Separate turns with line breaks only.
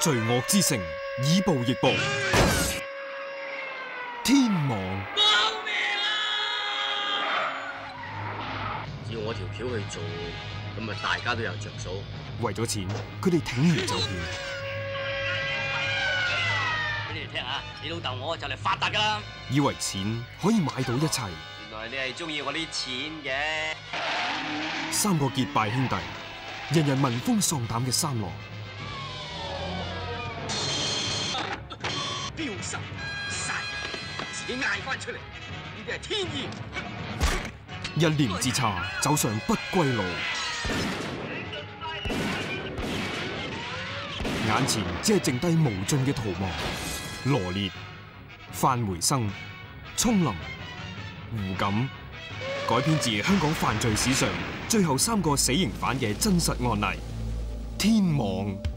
罪惡之城，以暴易暴，天網。
救命啊！
要我條橋去做，咁咪大家都有着數。
為咗錢，佢哋鋌而走險。
俾你哋聽下，你老豆我就嚟發達㗎啦！
以為錢可以買到一切。
原來你係中意我啲錢嘅。
三個結拜兄弟，人人聞風喪膽嘅三郎。
標神殺人，自己嗌翻出嚟，呢啲係天意。
一念之差，走上不歸路。眼前只係剩低無盡嘅逃亡。羅烈、范梅生、叢林、胡錦，改編自香港犯罪史上最後3個死刑犯嘅真實案例。天網。